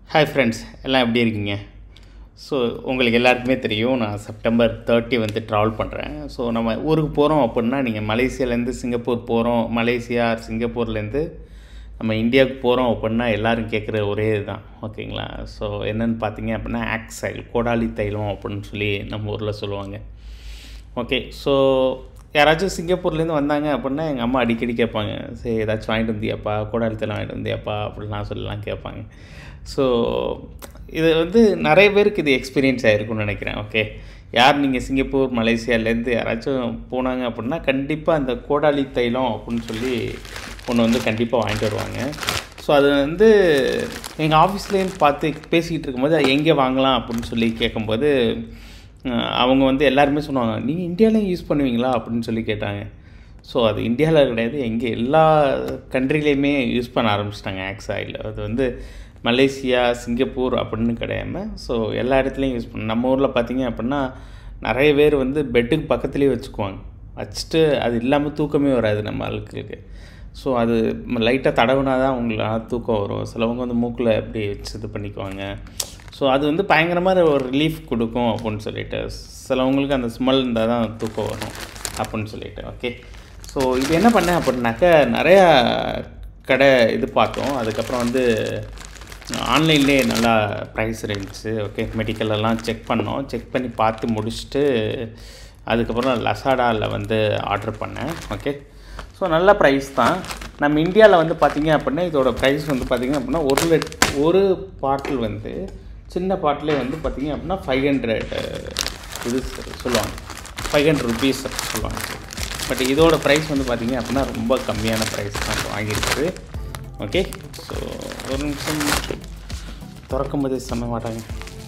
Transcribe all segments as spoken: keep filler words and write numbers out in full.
Hi friends, எல்லாம் எப்படி இருக்கீங்க? ஸோ உங்களுக்கு எல்லாருக்குமே தெரியும் நான் செப்டம்பர் தேர்ட்டி வந்து ட்ராவல் பண்ணுறேன். ஸோ நம்ம ஊருக்கு போகிறோம் அப்படின்னா நீங்கள் மலேசியாலேருந்து சிங்கப்பூர் போகிறோம், மலேசியா சிங்கப்பூர்லேருந்து நம்ம இந்தியாவுக்கு போகிறோம் அப்படின்னா எல்லோரும் கேட்குற ஒரே இதுதான், ஓகேங்களா? ஸோ என்னென்னு பார்த்தீங்க அப்படின்னா ஆக்ஸைல் கோடாலி தைலம் அப்படின்னு சொல்லி நம்ம ஊரில் சொல்லுவாங்க. ஓகே, ஸோ யாராச்சும் சிங்கப்பூர்லேருந்து வந்தாங்க அப்படின்னா எங்கள் அம்மா அடிக்கடி கேட்பாங்க, சரி ஏதாச்சும் வாங்கிட்டு வந்தியாப்பா, கோடாலி தைலம் வாங்கிட்டு வந்தியாப்பா அப்படின்லாம் சொல்லலாம் கேட்பாங்க. ஸோ இது வந்து நிறைய பேருக்கு இது எக்ஸ்பீரியன்ஸ் ஆகிருக்குன்னு நினைக்கிறேன். ஓகே, யார் நீங்கள் சிங்கப்பூர் மலேசியாவிலேருந்து யாராச்சும் போனாங்க அப்படின்னா கண்டிப்பாக அந்த கோடாலி தைலம் அப்படின்னு சொல்லி ஒன்று வந்து கண்டிப்பாக வாங்கிட்டு வருவாங்க. ஸோ அது வந்து எங்கள் ஆஃபீஸ்லேயும் பார்த்து பேசிக்கிட்டு இருக்கும்போது அது எங்கே வாங்கலாம் அப்படின்னு சொல்லி கேட்கும்போது அவங்க வந்து எல்லாருமே சொன்னாங்க, நீங்கள் இந்தியாவிலையும் யூஸ் பண்ணுவீங்களா அப்படின்னு சொல்லி கேட்டாங்க. ஸோ அது இந்தியாவில் கிடையாது, எங்கே எல்லா கண்ட்ரிலேயுமே யூஸ் பண்ண ஆரம்பிச்சிட்டாங்க ஆக்ஸ் ஆயில். அது வந்து மலேசியா சிங்கப்பூர் அப்படின்னு கிடையாமல் ஸோ எல்லா இடத்துலையும் யூஸ் பண்ண. நம்ம ஊரில் பார்த்திங்க அப்படின்னா நிறைய பேர் வந்து பெட்டுக்கு பக்கத்துலேயே வச்சுக்குவாங்க, வச்சுட்டு அது இல்லாமல் தூக்கமே வராது நம்ம ஆளுக்கு. ஸோ அது லைட்டாக தடவுனா தான் அவங்களால தூக்கம் வரும். சிலவங்க வந்து மூக்கில் எப்படி வச்சு இது பண்ணிக்குவாங்க. ஸோ அது வந்து பயங்கரமாக ஒரு ரிலீஃப் கொடுக்கும் அப்படின்னு சொல்லிட்டு, சிலவங்களுக்கு அந்த ஸ்மெல் இருந்தால் தான் தூக்கம் வரும் அப்படின்னு சொல்லிட்டு. ஓகே, ஸோ இது என்ன பண்ணேன் அப்படின்னாக்கா நிறையா கடை இது பார்த்தோம். அதுக்கப்புறம் வந்து ஆன்லைன்லேயே நல்லா ப்ரைஸ் இருந்துச்சு. ஓகே, மெடிக்கலெல்லாம் செக் பண்ணோம். செக் பண்ணி பார்த்து முடிச்சுட்டு அதுக்கப்புறம் லசாடாவில் வந்து ஆர்டர் பண்ணேன். ஓகே, ஸோ நல்ல ப்ரைஸ் தான். நம்ம இந்தியாவில் வந்து பார்த்திங்க அப்படின்னா இதோட ப்ரைஸ் வந்து பார்த்திங்க அப்படின்னா ஒரு லிட் ஒரு பாட்டில் வந்து சின்ன பாட்டிலே வந்து பார்த்திங்க அப்படின்னா ஃபைவ் ஹண்ட்ரட் இது சொல்லுவாங்க, ஃபைவ் ஹண்ட்ரட் ருபீஸ் சொல்லுவாங்க. பட் இதோட ப்ரைஸ் வந்து பார்த்திங்க அப்படின்னா ரொம்ப கம்மியான ப்ரைஸ் தான் வாங்கியிருக்குது. ஓகே, ஸோ ஒரு நிமிஷம் திறக்கும் போதே சம மாட்டாங்க,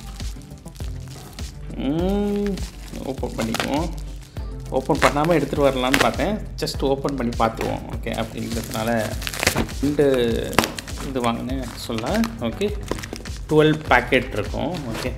ஓப்பன் பண்ணிக்குவோம். ஓப்பன் பண்ணாமல் எடுத்துகிட்டு வரலான்னு பார்த்தேன், ஜஸ்ட் ஓப்பன் பண்ணி பார்த்துருவோம். ஓகே, அப்படிங்கிறதுனால ரெண்டு இது வாங்கினேன் சொல்ல. ஓகே, டுவெல் பேக்கெட் இருக்கும். ஓகே,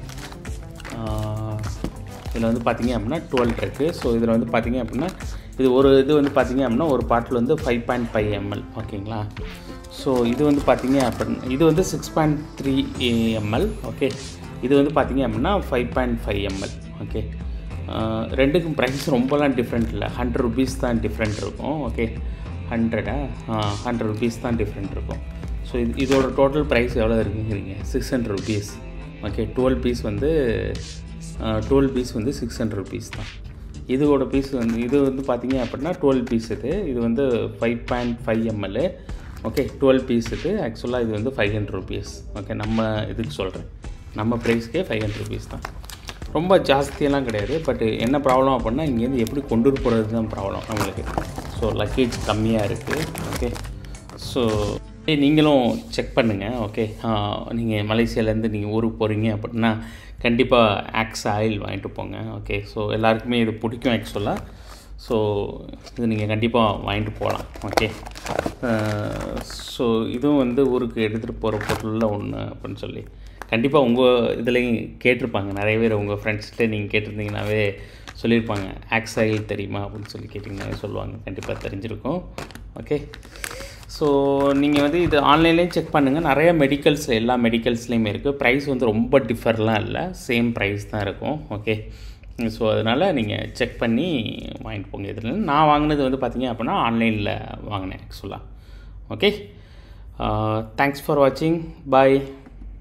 இதில் வந்து பார்த்திங்க அப்படின்னா டுவெல் இருக்குது. ஸோ இதில் வந்து பார்த்திங்க அப்படின்னா இது ஒரு இது வந்து பார்த்திங்க அப்படின்னா ஒரு பாட்டில் வந்து ஃபைவ் பாயிண்ட் ஃபைவ் எம்எல். ஓகேங்களா? ஸோ இது வந்து பார்த்திங்க அப்படின்னா இது வந்து six point three ML. Okay, இது வந்து பார்த்திங்க அப்படின்னா five point five ML. Okay, ரெண்டுக்கும் ப்ரைஸ் ரொம்பலாம் டிஃப்ரெண்ட் இல்லை, ஹண்ட்ரட் ருபீஸ் தான் டிஃப்ரெண்ட் இருக்கும். ஓகே, ஹண்ட்ரடா ஹண்ட்ரட் ருபீஸ் தான் டிஃப்ரெண்ட் இருக்கும். ஸோ இது இதோட டோட்டல் ப்ரைஸ் எவ்வளோ இருக்குங்கிறீங்க? Six hundred rupees. Okay, twelve piece வந்து டுவெல் பீஸ் வந்து சிக்ஸ் ஹண்ட்ரட் ருபீஸ் தான். இதோட பீஸ் வந்து இது வந்து பார்த்திங்க அப்படின்னா டுவெல் பீஸ் இது இது வந்து five point five ML. Okay, twelve piece இது ஆக்சுவலாக இது வந்து ஃபைவ் ஹண்ட்ரட் ருபீஸ். ஓகே, நம்ம இதுக்கு சொல்கிறேன், நம்ம ப்ரைஸ்க்கே ஃபைவ் ஹண்ட்ரட் ருபீஸ் தான், ரொம்ப ஜாஸ்தியெல்லாம் கிடையாது. பட் என்ன ப்ராப்ளம் அப்படின்னா இங்கேருந்து எப்படி கொண்டு போகிறது தான் ப்ராப்ளம் நம்மளுக்கு. ஸோ லக்கேஜ் கம்மியாக இருக்குது. ஓகே, ஸோ நீங்களும் செக் பண்ணுங்கள். ஓகே, நீங்கள் மலேசியாவிலேருந்து நீங்கள் ஊருக்கு போகிறீங்க அப்படின்னா கண்டிப்பாக ஆக்ஸ் ஆயில் வாங்கிட்டு போங்க. ஓகே, ஸோ எல்லாருக்குமே இது பிடிக்கும் ஆக்சுவலாக. ஸோ இது நீங்கள் கண்டிப்பாக வாங்கிட்டு போகலாம். ஓகே, ஸோ இதுவும் வந்து ஊருக்கு எடுத்துகிட்டு போகிற பொருளில் ஒன்று அப்படின்னு சொல்லி கண்டிப்பாக உங்கள் இதுலேயும் கேட்டிருப்பாங்க நிறைய பேர். உங்கள் ஃப்ரெண்ட்ஸ்கிட்ட நீங்கள் கேட்டிருந்தீங்கன்னாவே சொல்லியிருப்பாங்க, ஆக்ஸ் ஆயில் தெரியுமா அப்படின்னு சொல்லி கேட்டிங்கன்னாவே சொல்லுவாங்க, கண்டிப்பாக தெரிஞ்சிருக்கும். ஓகே, ஸோ நீங்கள் வந்து இது ஆன்லைன்லேயும் செக் பண்ணுங்கள். நிறைய மெடிக்கல்ஸில் எல்லா மெடிக்கல்ஸ்லேயுமே இருக்குது. ப்ரைஸ் வந்து ரொம்ப டிஃபர்லாம் இல்லை, சேம் ப்ரைஸ் தான் இருக்கும். ஓகே, ஸோ அதனால் நீங்கள் செக் பண்ணி வாங்கிட்டு போங்க. இதில் நான் வாங்கினது வந்து பார்த்திங்க அப்படின்னா ஆன்லைனில் வாங்கினேன் ஆக்சுவலாக. ஓகே, தேங்க்ஸ் ஃபார் வாட்சிங், பாய்.